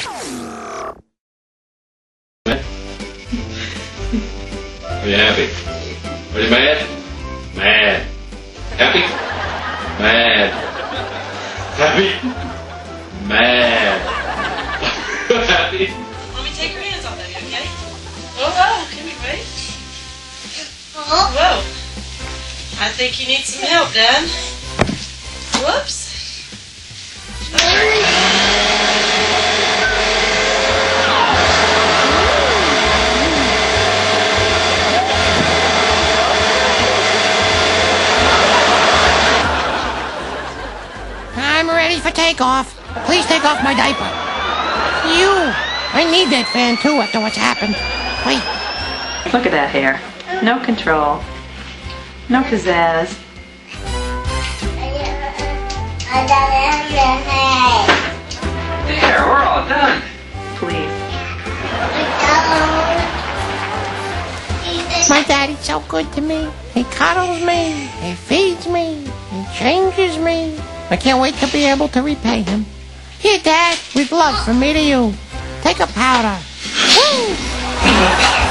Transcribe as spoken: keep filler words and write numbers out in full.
Are you happy? Are you mad? Mad. Happy? Mad. Happy? Mad. Happy? Mommy, take your hands off that, okay? Oh, whoa, can you wait? Whoa. I think you need some help, Dad. Whoops. I'm ready for takeoff. Please take off my diaper. You! I need that fan too after what's happened. Wait. Look at that hair. No control. No pizzazz. There, we're all done. Please. My daddy's so good to me. He cuddles me. He feeds me. He changes me. I can't wait to be able to repay him. Here, Dad, with love from me to you. Take a powder. Woo!